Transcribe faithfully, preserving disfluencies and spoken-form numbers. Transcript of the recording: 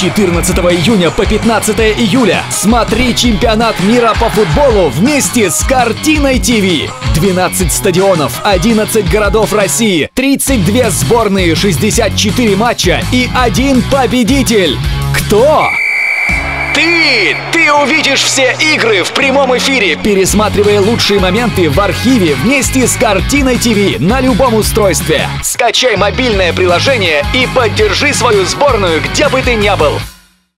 четырнадцатого июня по пятнадцатое июля смотри чемпионат мира по футболу вместе с Картиной ТВ. двенадцать стадионов, одиннадцать городов России, тридцать две сборные, шестьдесят четыре матча и один победитель. Кто? Ты! Ты увидишь все игры в прямом эфире, пересматривая лучшие моменты в архиве вместе с Картиной ТВ на любом устройстве. Скачай мобильное приложение и поддержи свою сборную, где бы ты ни был.